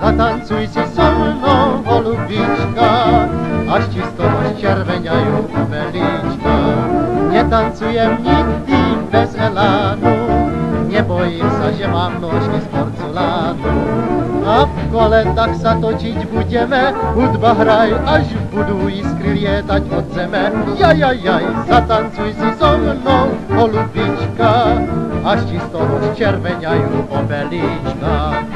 Zatancuj si so mnou, holubička, až ti z toho červeňajú obelíčka. Netancujem nikdy bez elánu, nebojím sa, že mám nožky z porcelánu. A v kole tak sa točiť budeme, hudba hraj, až budú iskry lietať od zeme. Jaj, zatancuj si so mnou, holubička, až ti z toho červeňajú obelíčka.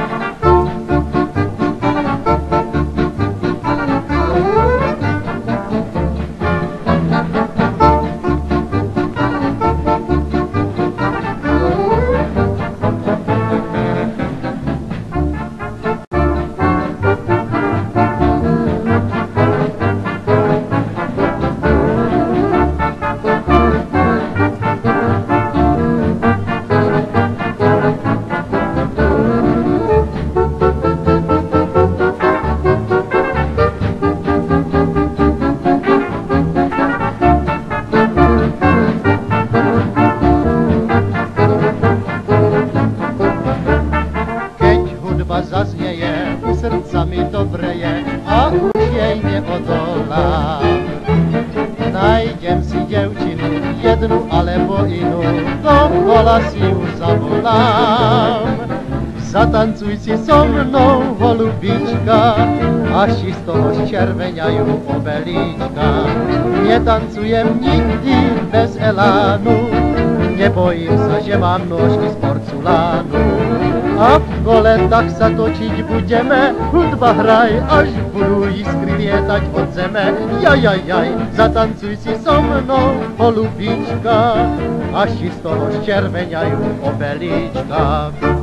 Zaznieje, srdca mi dobreje a už jej neodolám. Nájdem si devčinu, jednu alebo inú, do kola si ju zavolám. Zatancuj si so mnou, holubička, až ti z toho červeňajú obelíčka. Netancujem nikdy bez elánu, nebojím sa, že mám nožky z porcelánu. A v kole tak sa točiť budeme, hudba hraj, až budú iskry lietať od zeme. Jaj, zatancuj si so mnou, holubička, až ti z toho červeňajú obelíčka.